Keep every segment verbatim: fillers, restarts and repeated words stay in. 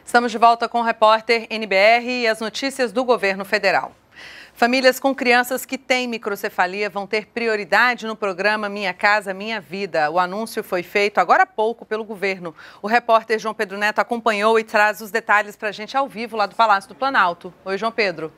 Estamos de volta com o repórter N B R e as notícias do governo federal. Famílias com crianças que têm microcefalia vão ter prioridade no programa Minha Casa Minha Vida. O anúncio foi feito agora há pouco pelo governo. O repórter João Pedro Neto acompanhou e traz os detalhes para a gente ao vivo lá do Palácio do Planalto. Oi, João Pedro.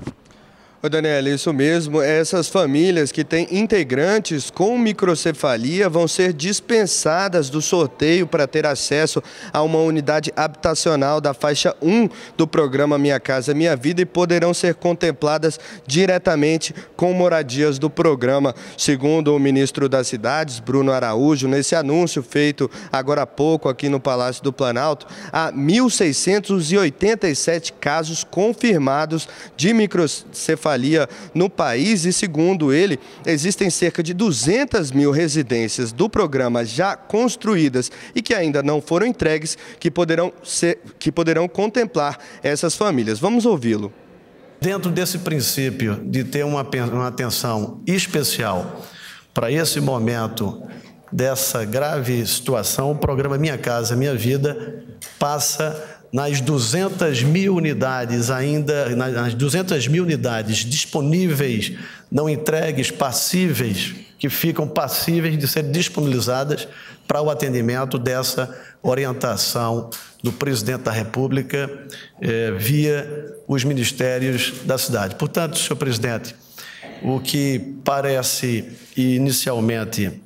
Oi, Daniela, isso mesmo. Essas famílias que têm integrantes com microcefalia vão ser dispensadas do sorteio para ter acesso a uma unidade habitacional da faixa um do programa Minha Casa Minha Vida e poderão ser contempladas diretamente com moradias do programa. Segundo o ministro das Cidades, Bruno Araújo, nesse anúncio feito agora há pouco aqui no Palácio do Planalto, há mil seiscentos e oitenta e sete casos confirmados de microcefalia no país e, segundo ele, existem cerca de duzentas mil residências do programa já construídas e que ainda não foram entregues, que poderão ser, que poderão contemplar essas famílias. Vamos ouvi-lo. Dentro desse princípio de ter uma, uma atenção especial para esse momento dessa grave situação, o programa Minha Casa Minha Vida passa nas duzentas mil unidades ainda, nas duzentas mil unidades disponíveis, não entregues, passíveis, que ficam passíveis de serem disponibilizadas para o atendimento dessa orientação do presidente da República eh, via os ministérios da cidade. Portanto, senhor presidente, o que parece inicialmente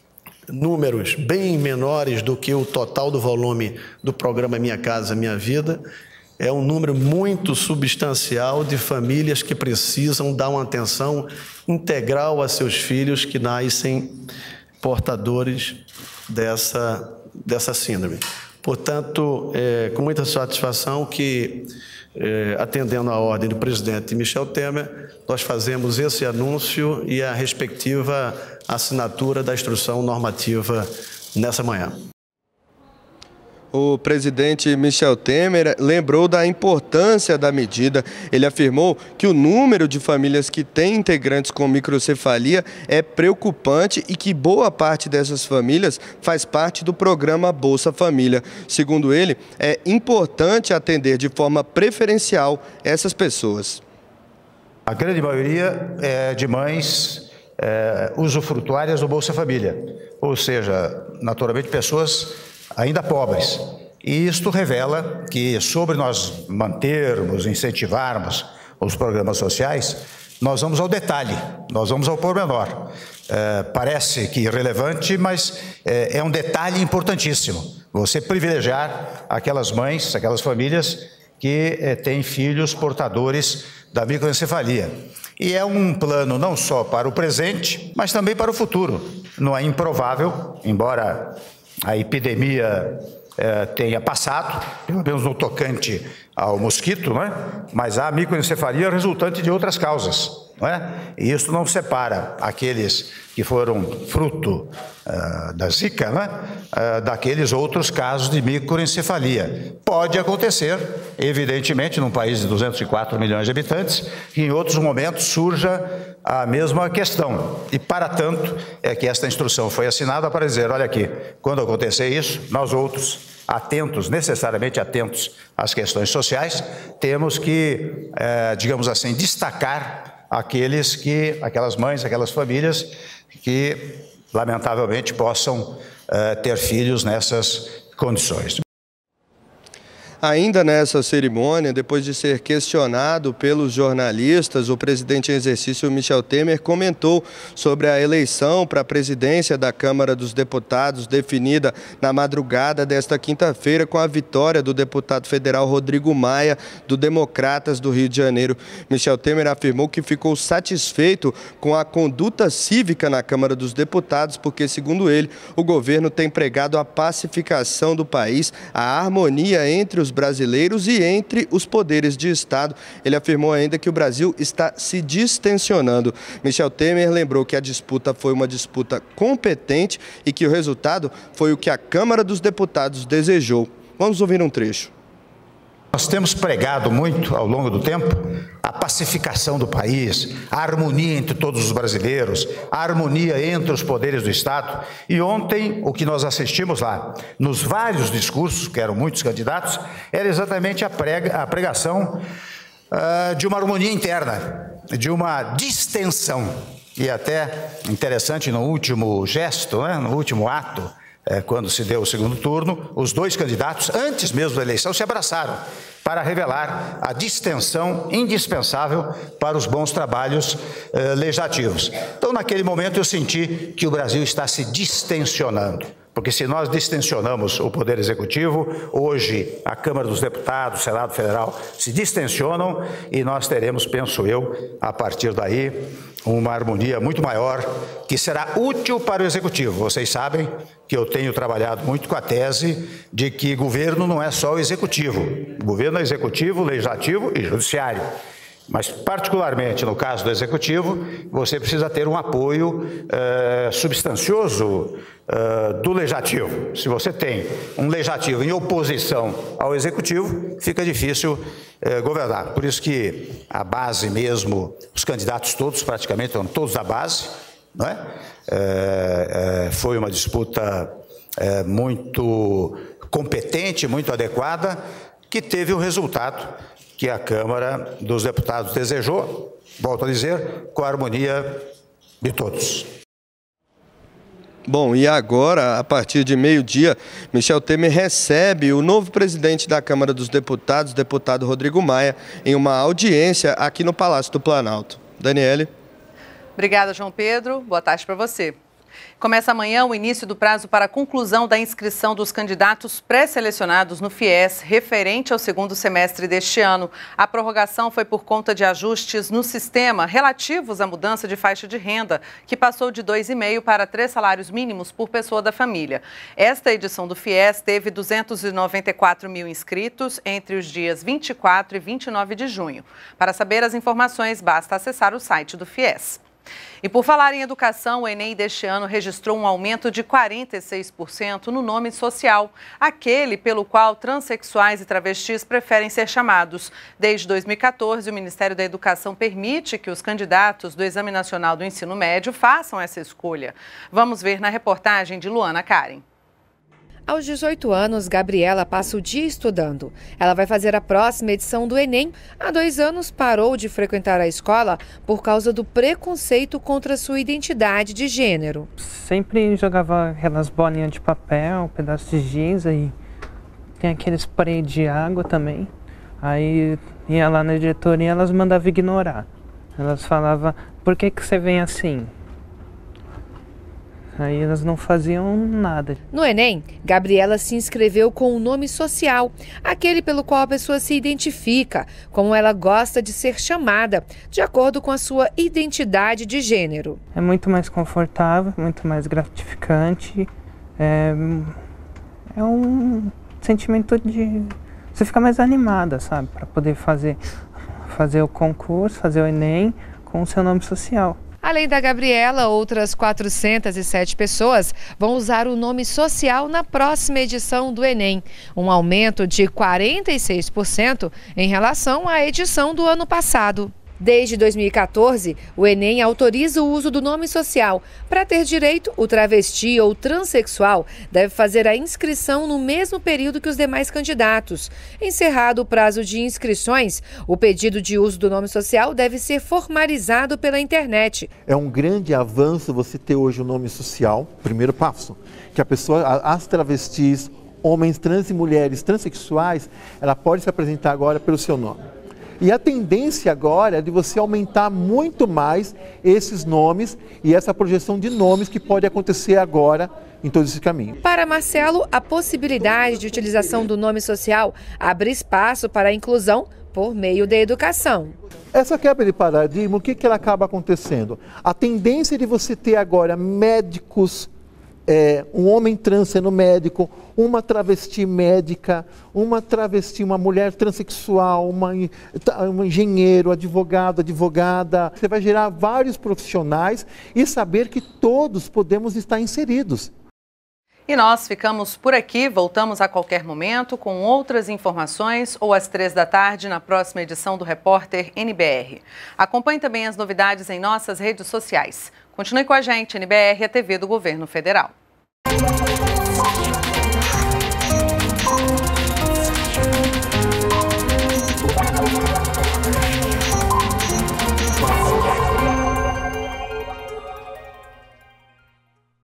números bem menores do que o total do volume do programa Minha Casa Minha Vida, é um número muito substancial de famílias que precisam dar uma atenção integral a seus filhos que nascem portadores dessa, dessa síndrome. Portanto, é com muita satisfação que, é, atendendo à ordem do presidente Michel Temer, nós fazemos esse anúncio e a respectiva assinatura da instrução normativa nessa manhã. O presidente Michel Temer lembrou da importância da medida. Ele afirmou que o número de famílias que têm integrantes com microcefalia é preocupante e que boa parte dessas famílias faz parte do programa Bolsa Família. Segundo ele, é importante atender de forma preferencial essas pessoas. A grande maioria é de mães é, usufrutuárias do Bolsa Família, ou seja, naturalmente pessoas ainda pobres. E isto revela que, sobre nós mantermos, incentivarmos os programas sociais, nós vamos ao detalhe, nós vamos ao pormenor. É, parece que irrelevante, mas é, é um detalhe importantíssimo. Você privilegiar aquelas mães, aquelas famílias que é, têm filhos portadores da microencefalia. E é um plano não só para o presente, mas também para o futuro. Não é improvável, embora a epidemia eh, tenha passado, pelo menos no tocante ao mosquito, não é? Mas há microencefalia resultante de outras causas, não é? E isso não separa aqueles que foram fruto uh, da Zika, não é? uh, daqueles outros casos de microencefalia. Pode acontecer, evidentemente, num país de duzentos e quatro milhões de habitantes, que em outros momentos surja a mesma questão. E, para tanto, é que esta instrução foi assinada para dizer, olha aqui, quando acontecer isso, nós outros, atentos, necessariamente atentos às questões sociais, temos que, eh, digamos assim, destacar aqueles que, aquelas mães, aquelas famílias que, lamentavelmente, possam eh, ter filhos nessas condições. Ainda nessa cerimônia, depois de ser questionado pelos jornalistas, o presidente em exercício Michel Temer comentou sobre a eleição para a presidência da Câmara dos Deputados, definida na madrugada desta quinta-feira com a vitória do deputado federal Rodrigo Maia, do Democratas do Rio de Janeiro. Michel Temer afirmou que ficou satisfeito com a conduta cívica na Câmara dos Deputados, porque, segundo ele, o governo tem pregado a pacificação do país, a harmonia entre os brasileiros e entre os poderes de Estado. Ele afirmou ainda que o Brasil está se distensionando. Michel Temer lembrou que a disputa foi uma disputa competente e que o resultado foi o que a Câmara dos Deputados desejou. Vamos ouvir um trecho. Nós temos pregado muito ao longo do tempo a pacificação do país, a harmonia entre todos os brasileiros, a harmonia entre os poderes do Estado. E ontem, o que nós assistimos lá, nos vários discursos, que eram muitos candidatos, era exatamente a, prega, a pregação uh, de uma harmonia interna, de uma distensão. E até interessante, no último gesto, né, no último ato, é, quando se deu o segundo turno, os dois candidatos, antes mesmo da eleição, se abraçaram para revelar a distensão indispensável para os bons trabalhos eh, legislativos. Então, naquele momento, eu senti que o Brasil está se distensionando, porque se nós distensionamos o Poder Executivo, hoje a Câmara dos Deputados, o Senado Federal se distensionam e nós teremos, penso eu, a partir daí, uma harmonia muito maior, que será útil para o Executivo. Vocês sabem que eu tenho trabalhado muito com a tese de que governo não é só o Executivo. O governo é Executivo, Legislativo e Judiciário. Mas, particularmente no caso do Executivo, você precisa ter um apoio eh, substancioso eh, do Legislativo. Se você tem um Legislativo em oposição ao Executivo, fica difícil eh, governar. Por isso que a base mesmo, os candidatos todos, praticamente, eram todos da base, não é? Eh, eh, foi uma disputa eh, muito competente, muito adequada, que teve o resultado que a Câmara dos Deputados desejou, volto a dizer, com a harmonia de todos. Bom, e agora, a partir de meio-dia, Michel Temer recebe o novo presidente da Câmara dos Deputados, deputado Rodrigo Maia, em uma audiência aqui no Palácio do Planalto. Daniele. Obrigada, João Pedro. Boa tarde para você. Começa amanhã o início do prazo para a conclusão da inscrição dos candidatos pré-selecionados no FIES, referente ao segundo semestre deste ano. A prorrogação foi por conta de ajustes no sistema relativos à mudança de faixa de renda, que passou de dois vírgula cinco para três salários mínimos por pessoa da família. Esta edição do FIES teve duzentos e noventa e quatro mil inscritos entre os dias vinte e quatro e vinte e nove de junho. Para saber as informações, basta acessar o site do FIES. E por falar em educação, o Enem deste ano registrou um aumento de quarenta e seis por cento no nome social, aquele pelo qual transexuais e travestis preferem ser chamados. Desde dois mil e quatorze, o Ministério da Educação permite que os candidatos do Exame Nacional do Ensino Médio façam essa escolha. Vamos ver na reportagem de Luana Karen. Aos dezoito anos, Gabriela passa o dia estudando. Ela vai fazer a próxima edição do Enem. Há dois anos parou de frequentar a escola por causa do preconceito contra sua identidade de gênero. Sempre jogava aquelas bolinhas de papel, pedaços de giz, aí tem aquele spray de água também. Aí ia lá na diretoria e elas mandavam ignorar. Elas falavam, por que que você vem assim? Aí elas não faziam nada. No Enem, Gabriela se inscreveu com o nome social, aquele pelo qual a pessoa se identifica, como ela gosta de ser chamada, de acordo com a sua identidade de gênero. É muito mais confortável, muito mais gratificante. É, é um sentimento de... Você fica mais animada, sabe? Para poder fazer, fazer o concurso, fazer o Enem com o seu nome social. Além da Gabriela, outras quatrocentas e sete pessoas vão usar o nome social na próxima edição do Enem, um aumento de quarenta e seis por cento em relação à edição do ano passado. Desde dois mil e quatorze, o Enem autoriza o uso do nome social. Para ter direito, o travesti ou transexual deve fazer a inscrição no mesmo período que os demais candidatos. Encerrado o prazo de inscrições, o pedido de uso do nome social deve ser formalizado pela internet. É um grande avanço você ter hoje o nome social, primeiro passo, que a pessoa, as travestis, homens trans e mulheres transexuais, ela pode se apresentar agora pelo seu nome. E a tendência agora é de você aumentar muito mais esses nomes e essa projeção de nomes que pode acontecer agora em todo esse caminho. Para Marcelo, a possibilidade de utilização do nome social abre espaço para a inclusão por meio da educação. Essa quebra de paradigma, o que, que ela acaba acontecendo? A tendência de você ter agora médicos, É, um homem trans sendo médico, uma travesti médica, uma travesti, uma mulher transexual, uma, um engenheiro, advogado, advogada. Você vai gerar vários profissionais e saber que todos podemos estar inseridos. E nós ficamos por aqui, voltamos a qualquer momento com outras informações ou às três da tarde na próxima edição do Repórter N B R. Acompanhe também as novidades em nossas redes sociais. Continue com a gente, N B R, a T V do Governo Federal.